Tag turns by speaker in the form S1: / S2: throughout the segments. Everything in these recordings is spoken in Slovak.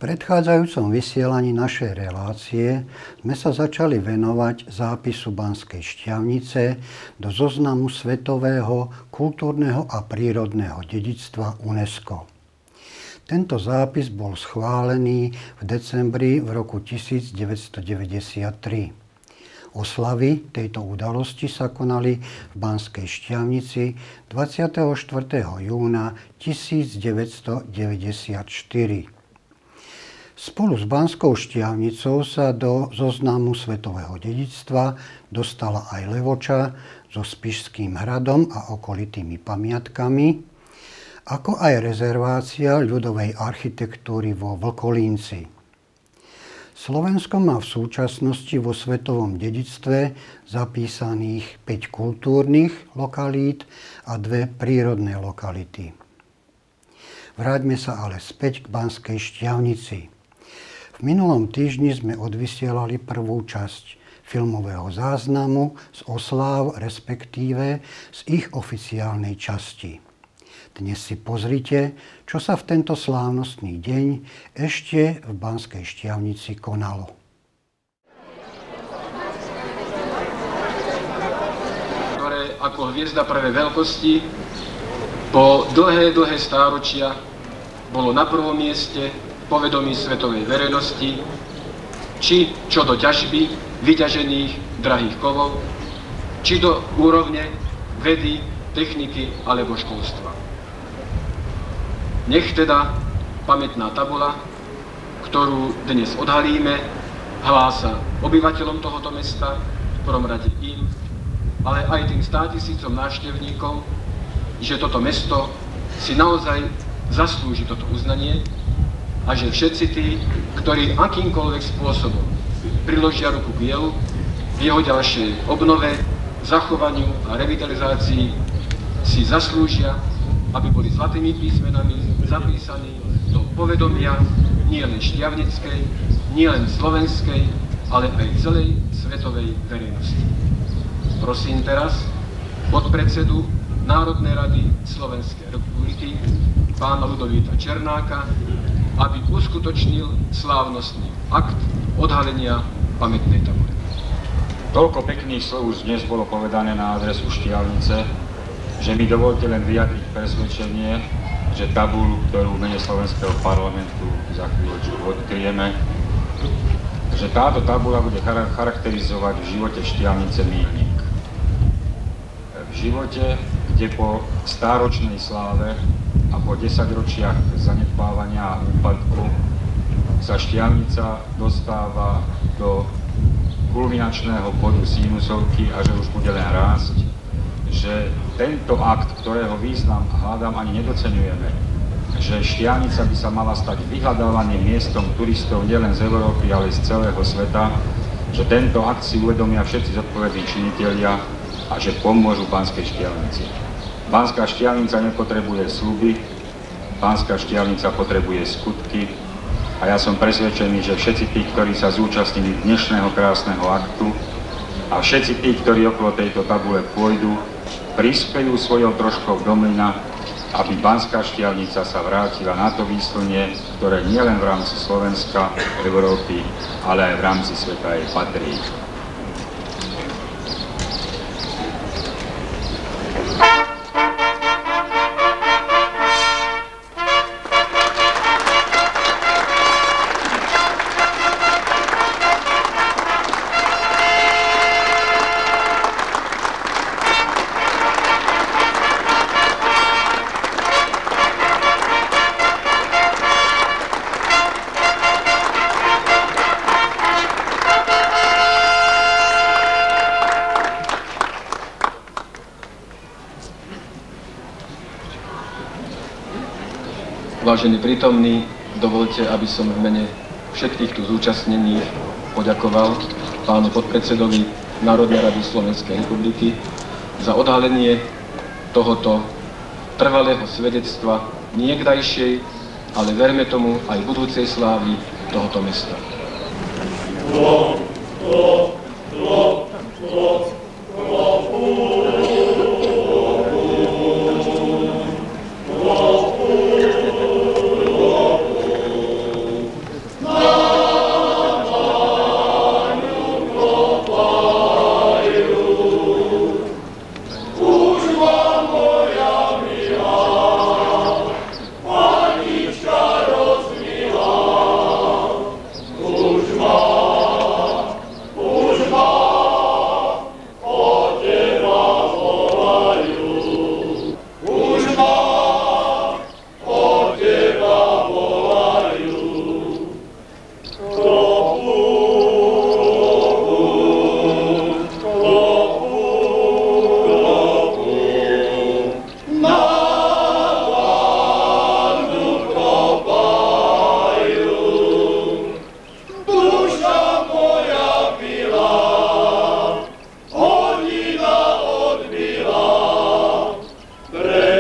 S1: predchádzajúcom vysielaní našej relácie sme sa začali venovať zápisu Banskej Štiavnice do zoznamu svetového kultúrneho a prírodného dedičstva UNESCO. Tento zápis bol schválený v decembri v roku 1993. Oslavy tejto udalosti sa konali v Banskej Štiavnici 24. júna 1994. Spolu s Banskou Štiavnicou sa do zoznamu svetového dedičstva dostala aj Levoča so Spišským hradom a okolitými pamiatkami, ako aj rezervácia ľudovej architektúry vo Vlkolínci. Slovensko má v súčasnosti vo svetovom dedičstve zapísaných 5 kultúrnych lokalít a 2 prírodné lokality. Vráťme sa ale späť k Banskej Štiavnici. V minulom týždni sme odvysielali prvú časť filmového záznamu z osláv, respektíve z ich oficiálnej časti. Dnes si pozrite, čo sa v tento slávnostný deň ešte v Banskej Štiavnici konalo.
S2: Ktoré ako hviezda prvej veľkosti po dlhé stáročia bolo na prvom mieste povedomí svetovej verejnosti, či čo do ťažby vyťažených drahých kovov, či do úrovne vedy, techniky alebo školstva. Nech teda pamätná tabula, ktorú dnes odhalíme, hlása obyvateľom tohoto mesta, v prvom rade im, ale aj tým 100 000 návštevníkom, že toto mesto si naozaj zaslúži toto uznanie, a že všetci tí, ktorí akýmkoľvek spôsobom priložia ruku k dielu, v jeho ďalšej obnove, zachovaniu a revitalizácii si zaslúžia, aby boli zlatými písmenami zapísaní do povedomia nielen štiavnickej, nielen slovenskej, ale aj celej svetovej verejnosti. Prosím teraz podpredsedu Národnej rady Slovenskej republiky, pána Ľudovíta Černáka, aby uskutočnil slávnostný akt odhalenia pamätnej tabule.
S3: Toľko pekných slov už dnes bolo povedané na adresu Štiavnice, že mi dovolte len vyjadriť presvedčenie, že tabuľu, ktorú v mene Slovenského parlamentu za chvíľočku odkryjeme, že táto tabuľa bude charakterizovať v živote Štiavnice míľnik. V živote, kde po stáročnej sláve a po 10 ročiach zanedbávania a úpadku sa Štiavnica dostáva do kulminačného bodu sinusovky a že už bude len rásť, že tento akt, ktorého význam hľadám ani nedoceňujeme, že Štiavnica by sa mala stať vyhľadávaným miestom turistov nielen z Európy, ale z celého sveta, že tento akt si uvedomia všetci zodpovední činitelia a že pomôžu Banskej Štiavnici. Banská Štiavnica nepotrebuje sľuby, Banská Štiavnica potrebuje skutky a ja som presvedčený, že všetci tí, ktorí sa zúčastnili dnešného krásneho aktu a všetci tí, ktorí okolo tejto tabule pôjdu, prispejú svojou troškou do mlyna, aby Banská Štiavnica sa vrátila na to výslnie, ktoré nielen v rámci Slovenska, Európy, ale aj v rámci sveta jej patrí.
S2: Vážení prítomní, dovolte, aby som v mene všetkých tu zúčastnených poďakoval pánu podpredsedovi Národnej rady Slovenskej republiky za odhalenie tohoto trvalého svedectva niekdajšej, ale verme tomu aj budúcej slávy tohoto mesta.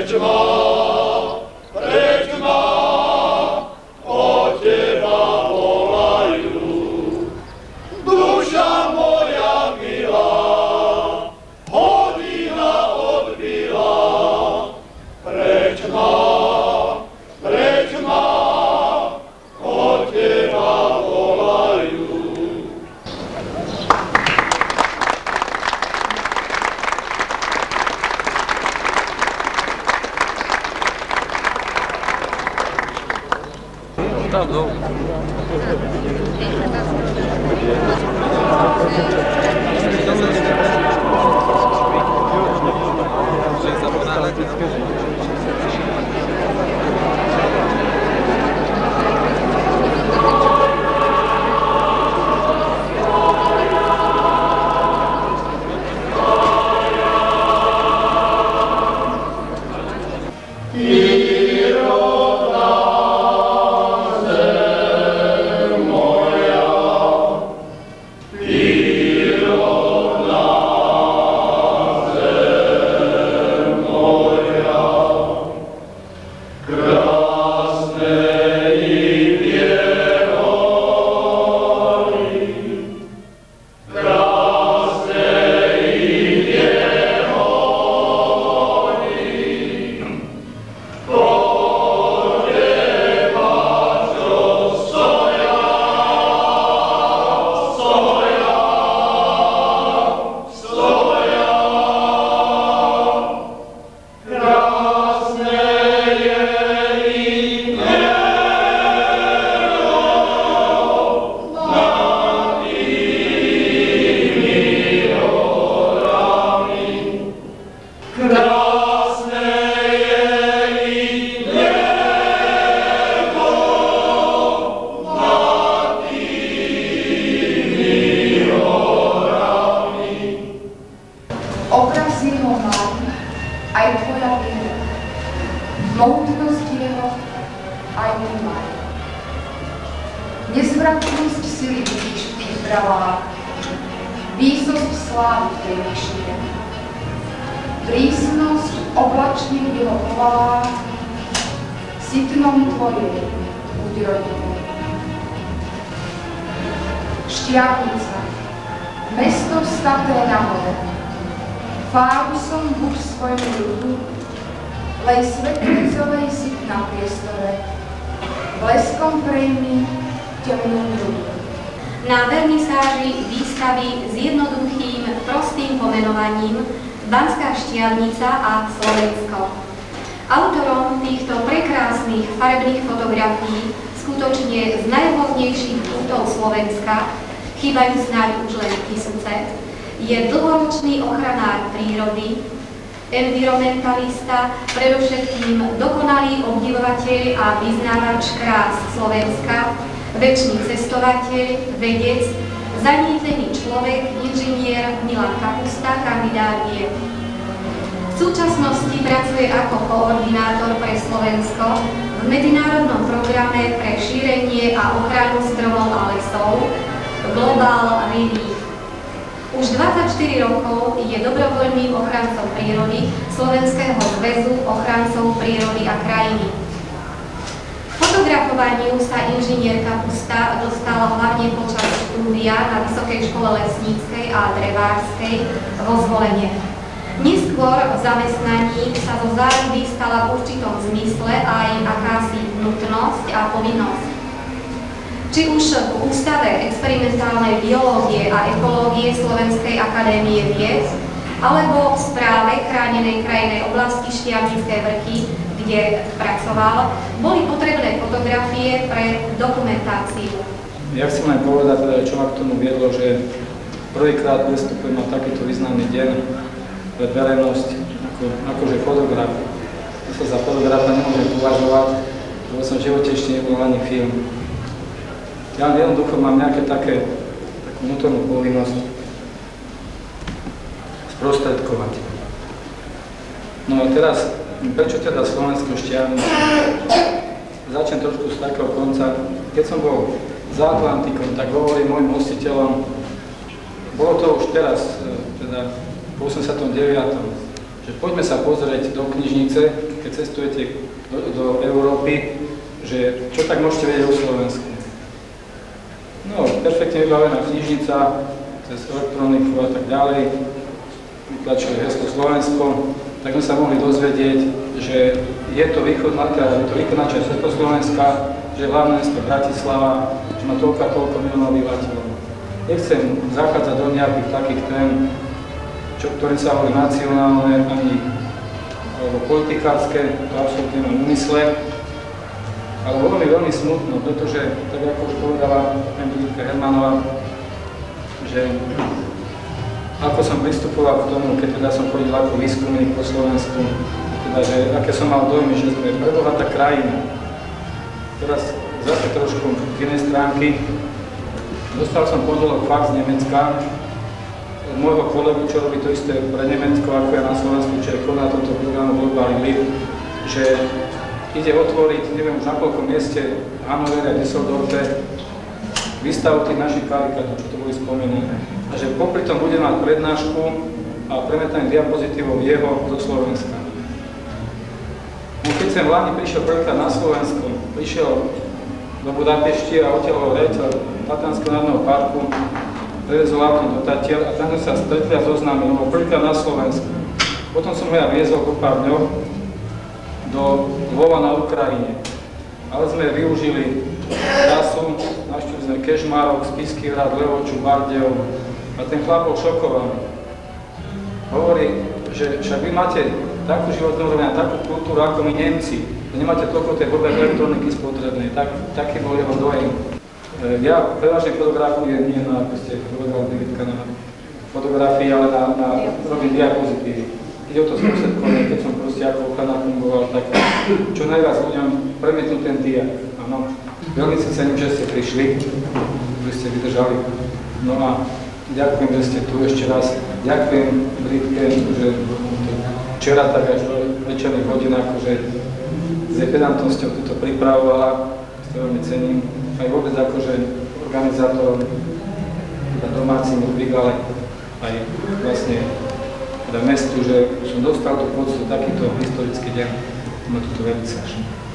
S4: Nezvratnosť sily vidíš v tých bravách, výsosť slávy v tej vyššie, prísnosť oblačne v jeho povalách, sitnom tvojej buď rodine. Štiavnica, mesto staté na hore, fárusom buď svojmu ľudu, lej svetlicovej sit na priestore, bleskom prejmi temnú ľudu.
S5: Na vernisáži výstavy s jednoduchým, prostým pomenovaním Banská Štiavnica a Slovensko. Autorom týchto prekrásnych farebných fotografií, skutočne z najrôznejších kútov Slovenska, chýbajú snáď už len tisúce, je dlhoročný ochranár prírody, environmentalista, predovšetkým dokonalý obdivovateľ a vyznávač krás Slovenska, večný cestovateľ, vedec, zanítený človek, inžinier Milan Kapusta, kandidát vied. V súčasnosti pracuje ako koordinátor pre Slovensko v medzinárodnom programe pre šírenie a ochranu stromov a lesov Global Relief. Už 24 rokov je dobrovoľným ochrancom prírody Slovenského zväzu ochrancov prírody a krajiny. Fotografovaniu sa inžinier Kapusta dostal hlavne počas štúdia na Vysokej škole lesníckej a drevárskej vo Zvolene. Neskôr v zamestnaní sa zo záľuby stala v určitom zmysle aj akási nutnosť a povinnosť. Či už v Ústave experimentálnej biológie a ekológie Slovenskej akadémie vied, alebo v správe chránenej krajinnej oblasti Štiavnické vrchy, kde pracoval, boli potrebné fotografie pre dokumentáciu.
S6: Ja chcem len povedať, čo ma k tomu viedlo, že prvýkrát vystupujem na takýto významný deň pre verejnosť akože fotograf. Ja sa za fotografa nemôžem považovať, lebo som v živote ešte nebol ani film. Ja jednoducho mám nejaké takú vnútornú povinnosť sprostredkovať. No a teraz, prečo teda Slovenskú Štiavnicu? Začnem trošku z takého konca. Keď som bol za Atlantikom, tak hovorím môjim hostiteľom, bolo to už teraz, teda v 89., že poďme sa pozrieť do knižnice, keď cestujete do Európy, že čo tak môžete vedieť o Slovensku. No, perfektne vybavená knižnica, cez elektroniku a tak ďalej, vytlačili heslo Slovensko, tak sme sa mohli dozvedieť, že je to východná časť Československa, že je hlavné mesto Bratislava, že má toľko a toľko miliónov obyvateľov. Nechcem zachádzať do nejakých takých tém, ktoré sa hovorí nacionálne, alebo politikárske, to absolútne mám v úmysle. Ale bolo mi veľmi smutno, pretože, tak ako už povedala pani Brigitka Hermanová, že ako som pristupoval k tomu, keď teda som chodil ako výskumník po Slovensku, teda, že aké som mal dojmy, že sme prebohatá krajina. Teraz zase trošku z inej stránky. Dostal som pondelok fakt z Nemecka od môjho kolegu, čo robí to isté pre Nemecko, ako ja na Slovensku, čo je koná tomto programu Globálny vliv, že ide otvoriť, neviem už na koľkom mieste, v Hanovere a Düsseldorfe, výstavu tých našich karikátov, čo to boli spomenané. A že popri tom bude mať prednášku a premietanie diapozitívov jeho do Slovenska. No keď som v Lani prišiel prvýkrát na Slovensku, prišiel do Budapešti a odtiaľ riaditeľ Tatranského národného parku, prevezol autom do Tatier a tam sme sa stretli a zoznámili, lebo prvýkrát na Slovensku. Potom som ho ja viezol po pár dňoch do Lvova na Ukrajine. Ale sme využili času, navštívili sme Kežmarok, Spišský hrad, Levoču, Bardejov a ten chlap bol šokovaný. Hovorí, že však vy máte takú životnú úroveň a takú kultúru ako my Nemci, že nemáte toľko tej blbej elektroniky spotrebnej, taký bol jeho dojem. Ja prevažne fotografujem nie na, ako ste povedali, Brigitka, na fotografii, ale robím diapozitívy. Ide o to sprostredkovanie, keď som proste ako ochranár fungoval, tak čo najviac ľuďom premietnú ten dia. Áno, veľmi si cením, že ste prišli, že ste vydržali. No a ďakujem, že ste tu ešte raz. Ďakujem Britke, že včera tak až do večerných hodín, akože s pedantnosťou toto pripravovala, to veľmi cením. Aj vôbec akože organizátorom, teda domácim ale aj vlastne teda mestu, že som dostal tú poctu takýto historický deň, ma túto vernisáž.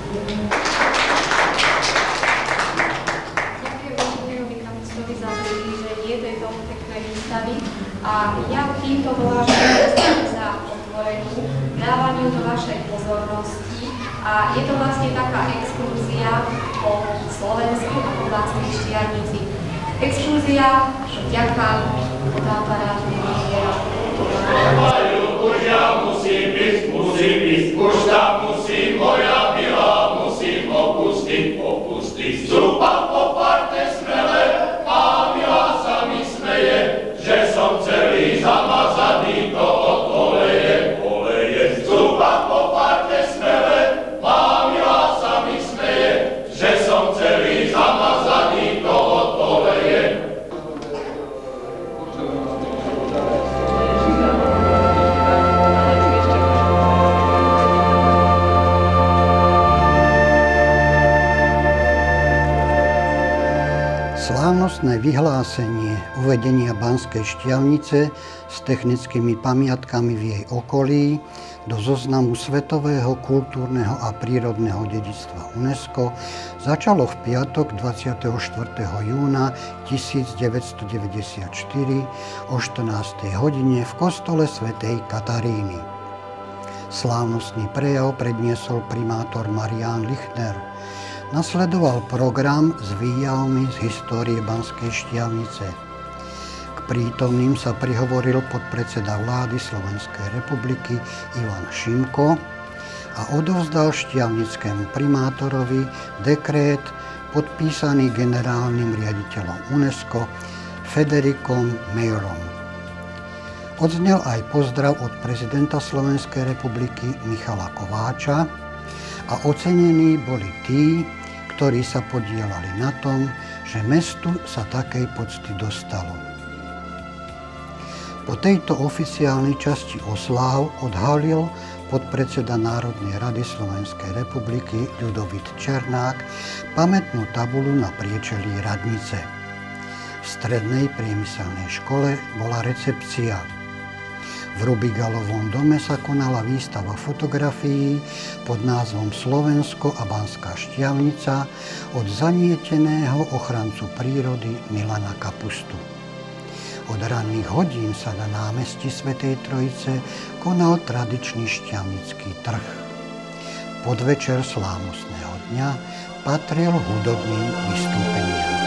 S5: Ďakujem Váženému Kamstovi za vyvíženie tejto peknej výstavy a ja týmto volám za otvorenú, dávaniu do vašej pozornosti a je to vlastne taká exklúzia po Slovensku a po Banskej Štiavnici. Exklúzia vďaka fotoaparátu
S7: Musím ísť, už tam musím, moja milá, musím opustiť. Zúpam po parte smele a milá sa mi smeje, že som celý zamazaný to od oleje. Zúpam po parte smele a milá sa mi smeje, že som celý zamazaný to od oleje.
S1: Slávnostné vyhlásenie uvedenia Banskej Štiavnice s technickými pamiatkami v jej okolí do zoznamu Svetového kultúrneho a prírodného dedičstva UNESCO začalo v piatok 24. júna 1994 o 14. hodine v kostole svätej Kataríny. Slávnostný prejav predniesol primátor Marián Lichtner. Nasledoval program s výjavmi z histórie Banskej Štiavnice. K prítomným sa prihovoril podpredseda vlády Slovenskej republiky Ivan Šimko a odovzdal štiavnickému primátorovi dekrét podpísaný generálnym riaditeľom UNESCO Federikom Mayerom. Odznel aj pozdrav od prezidenta Slovenskej republiky Michala Kováča a ocenení boli tí, ktorí sa podieľali na tom, že mestu sa takej pocty dostalo. Po tejto oficiálnej časti osláv odhalil podpredseda Národnej rady Slovenskej republiky Ľudovít Černák pamätnú tabuľu na priečelí radnice. V strednej priemyselnej škole bola recepcia. V Rubigalovom dome sa konala výstava fotografií pod názvom Slovensko a Banská Štiavnica od zanieteného ochrancu prírody Milana Kapustu. Od ranných hodín sa na námestí Svätej Trojice konal tradičný štiavnický trh. Podvečer slávnostného dňa patril hudobným vystúpeniam.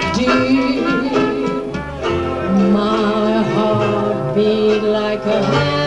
S8: Like a